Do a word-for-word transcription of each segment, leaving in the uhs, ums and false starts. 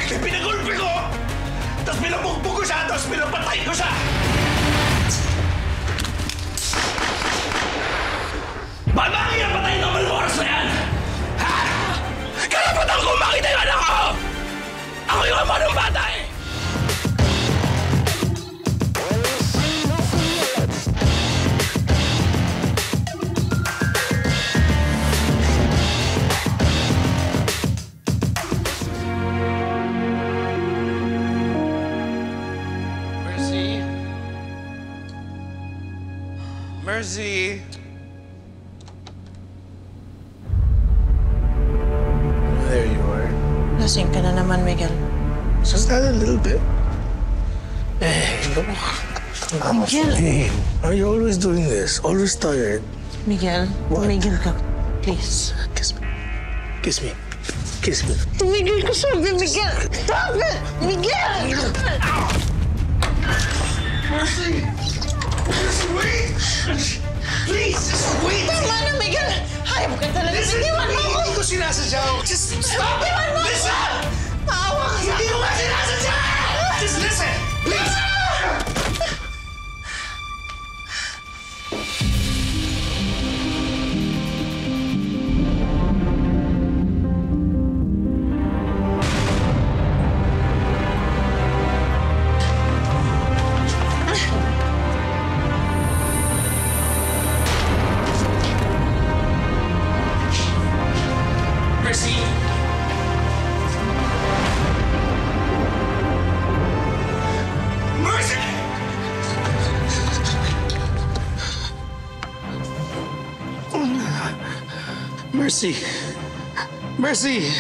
Pinagulpi ko! Tapos pinabugbog ko siya, tapos pinapatay ko siya! Ba't ba ang pinapatay ng malmoras na yan? Ha? Karapatan ko makita yung anak ko! Ako yung ama ng bata eh! Mercy! There you are. Lasing ka na naman, Miguel. Just that a little bit. Eh, look. I'm Miguel. afraid. Are you always doing this? Always tired? Miguel, What? Miguel ka. Please. Kiss me. Kiss me. Kiss me. Tumigil ka sabi, Miguel! Stop it! Miguel! Mercy! Just wait! Please, just wait! Tama na, Miguel! Hayop ka talaga! Listen to Iniwan me! mo ako! Hindi ko sinasadya. Just stop it! Iniwan mo ako! Listen! Maawa ka sa Hindi ko nga sinasadya! Just listen! Please! Mercy! Mercy! Mercy! Mercy!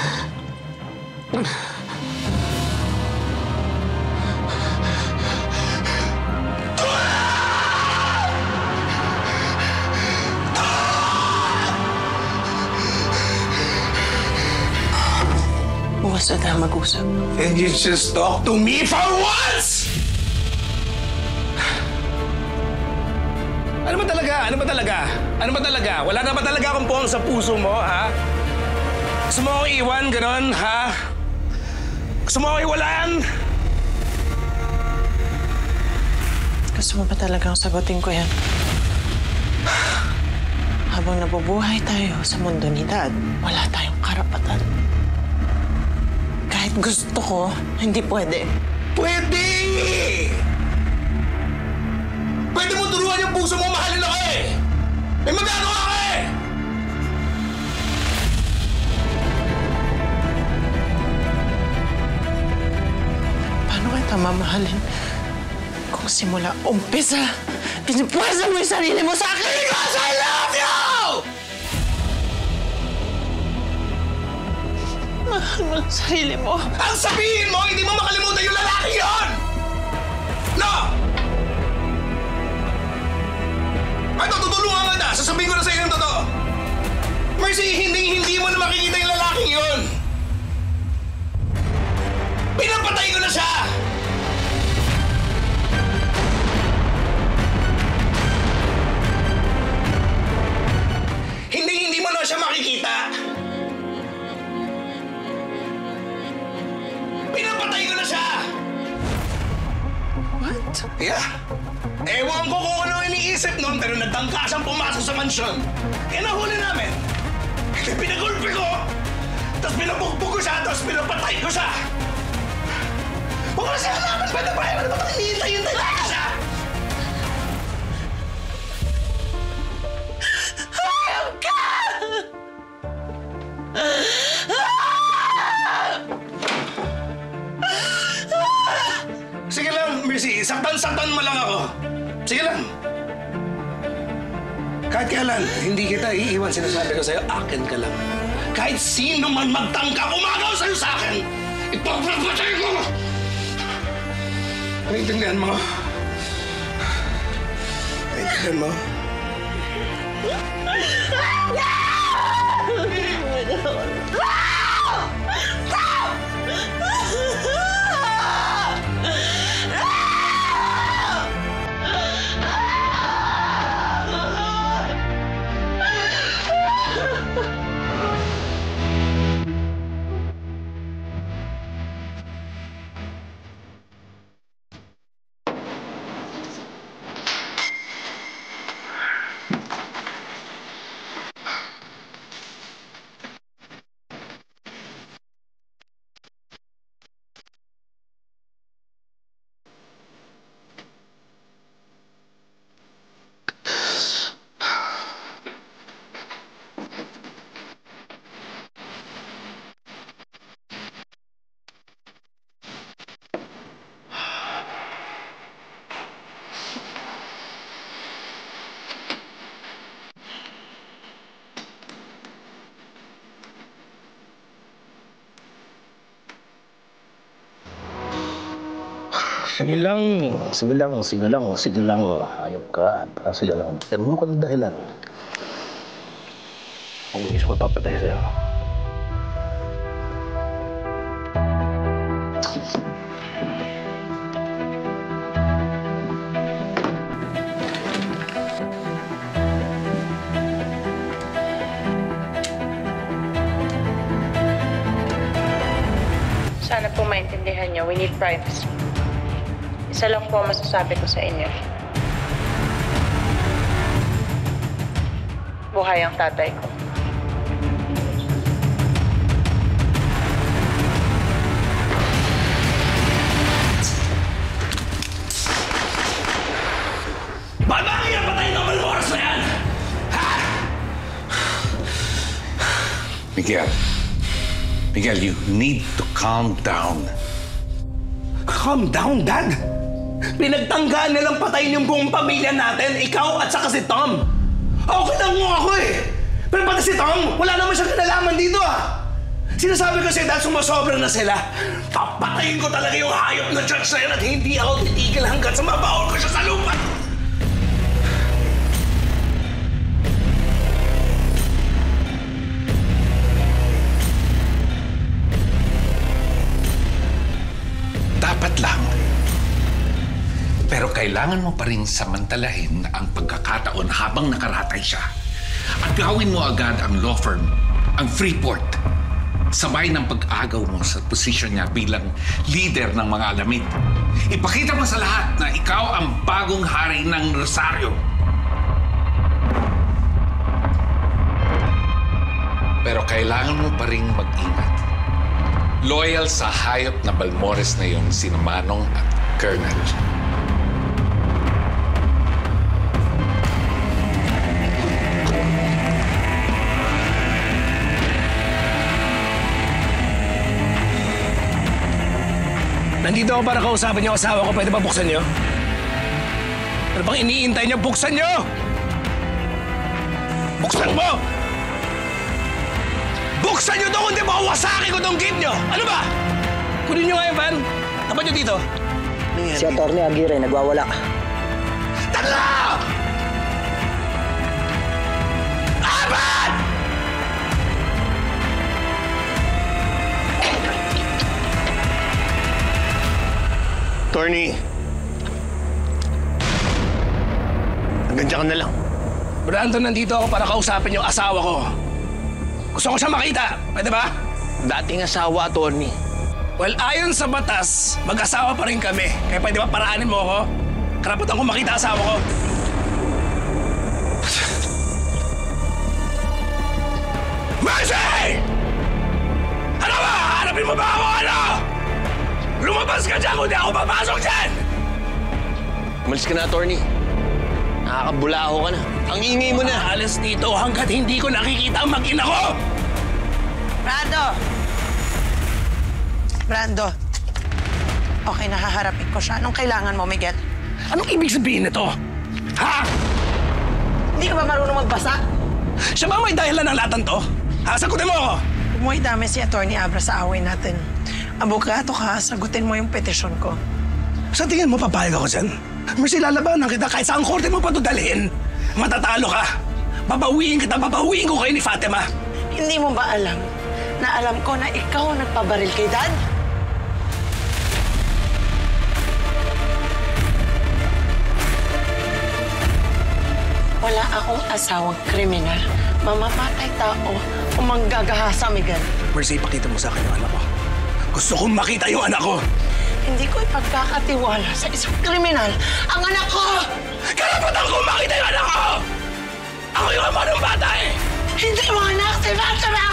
Bukas na tayo mag-usap. Can you just talk to me for once? Ano ba talaga? Ano ba talaga? Ano ba talaga? Wala na ba talaga akong puwang sa puso mo, ha? Gusto mo akong iwan, ganon, ha? Gusto mo akong iwalaan? Gusto mo ba talagang sagutin ko yan? Habang nabubuhay tayo sa mundo ni Dad, wala tayong karapatan. Kahit gusto ko, hindi pwede. Pwede! Pwede mo turuan yung puso mo, mahalin ako eh! May magagawa ka eh! Paano kita mamahalin kung simula umpisa, pinipwesa mo yung sarili mo sa akin? Because I love you! Mahal mo ang sarili mo. Ang sabihin mo, hindi mo makalimutan yung lalaki yon! No! Ito, tutulungan ka na. Sasabihin ko na sa iyo yung totoo. Mercy, hindi-hindi mo na makikita yung lalaking yon. Pinapatay ko na siya! Hindi-hindi mo na siya makikita. Pinapatay ko na siya! What? Yeah. Ewan ko kung ano iniisip nun, pero nagtangka siyang pumasok sa mansyon. Kaya nahuli namin. Pinagulpi ko, tapos pinabugbog ko siya, tapos pinapatay ko siya. Huwag ko na siya halaman, pwede ba? Ano ba ito? Hinihintay-hintay lang siya. Hayop ka! Sige lang, Mercy. Saktan-saktan mo lang ako. Sige lang. Kahit kailan, hindi kita iiwan. Sinasabi ko sa'yo, akin ka lang. Kahit sino man magtangka, umagaw sa'yo sa akin, ipagpapatay ko! Naintindihan mo? Naintindihan mo? Sige lang. Sige lang. Sige lang. Sige lang. Ayop ka. Parang sige lang. Pero mo ko ng dahilan. Kung gusto ko papatay sa'yo. Sana po maintindihan niyo, we need privacy. Isa lang po ang masasabi ko sa inyo. Buhay ang tatay ko. Ba't ba kaya patayin ang Malmoras na yan? Ha? Miguel. Miguel, you need to calm down. Calm down, Dad. Pinagtanggaan nilang patayin yung buong pamilya natin, ikaw at saka si Tom. Okay lang mo ako eh. Pero pati si Tom, wala naman siyang kinalaman dito ah. Sinasabi ko sa'yo dahil sumasobra na sila. Papatayin ko talaga yung hayop na church na yun at hindi ako titigil hanggat sa mabaon ko siya sa lupa. Dapat lang. Pero kailangan mo pa rin samantalahin ang pagkakataon habang nakaratay siya. At gawin mo agad ang law firm, ang Freeport. Sabay ng pag-agaw mo sa posisyon niya bilang leader ng mga alamid. Ipakita mo sa lahat na ikaw ang bagong hari ng Rosario. Pero kailangan mo pa rin mag-ingat. Loyal sa hayop na Balmores na yun, sina Manong at Colonel. Nandito ako para kausapin yung asawa ko. Pwede ba buksan niyo? Ano bang iniintay niyo? Buksan niyo! Buksan mo! Buksan niyo to kundi mawawasakin ko tong gate niyo! Ano ba? Kunin niyo nga yung van. Tapat niyo dito. Si Atty. Aguirre nagwawala. Tatlo! Apat! Attorney. Hanggang dyan ka na lang. Brandon, nandito ako para kausapin yung asawa ko. Gusto ko siya makita. Pwede ba? Dating asawa, attorney. Well, ayon sa batas, mag-asawa pa rin kami. Kaya pwede ba paraanin mo ako? Karapatan ko makita asawa ko. Mercy! Ano ba? Hanapin mo ba ako, ano? Lumabas ka dyan, kundi ako papasok dyan! Umalis ka na, attorney. Nakakabulaho ka na. Ang ingay mo na. Alis dito hanggat hindi ko nakikita ang mag-ina ko! Brando! Brando. Okay, nahaharapin ko siya. Anong kailangan mo, Miguel? Anong ibig sabihin nito? Ha? Hindi ka ba marunong magbasa? Siya ba may dahilan ng lahat ng to? Ha? Sagutin mo ako! Umuwi dami si Atty. Abra sa away natin. Abogato ka, sagutin mo yung petisyon ko. Sa tingin mo, papayag ako dyan? Mercy, lalabanan kita kahit saan korte mo pa ito dalhin. Matatalo ka. Babawiin kita, babawiin ko kayo ni Fatima. Hindi mo ba alam na alam ko na ikaw ang nagpabaril kay Dad? Wala akong asawang kriminal. Mamamatay tao o manggagahasa, Miguel. Mercy, ipakita mo sa akin yung anak ko. Gusto kong makita yung anak ko. Hindi ko ipagkakatiwala sa isang kriminal ang anak ko! Karapatan ko makita yung anak ko! Ako yung ama ng bata eh! Hindi mo anak si Fatima!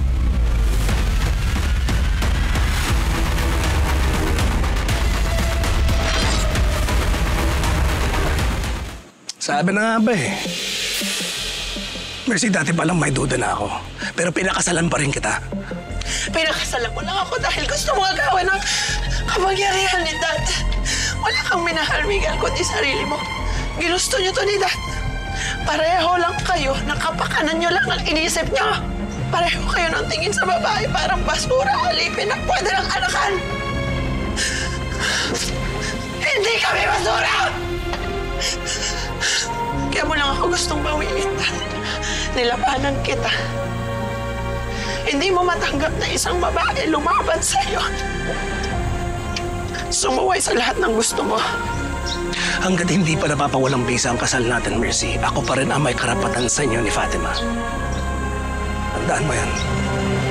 Sabi na nga ba eh. Mercy, dati palang may duda na ako. Pero pinakasalan pa rin kita. Pinakasalan mo lang ako dahil gusto mo agawin ng kapangyarihan ni Dad. Wala kang minahal, Miguel, kundi sarili mo. Ginusto niyo to ni Dad. Pareho lang kayo, nakapakanan niyo lang ang inisip niyo. Pareho kayo ng tingin sa babae, parang basura, alipin na pwede ng anakan. Hindi kami basura! Kaya mo lang ako gustong bawiin. Nilabanan kita. Hindi mo matanggap na isang babae lumaban sa'yo. Sumuway sa lahat ng gusto mo. Hanggat hindi pa napapawalang bisa ang kasal natin, Mercy, ako pa rin ang may karapatan sa inyo ni Fatima. Tandaan mo yan.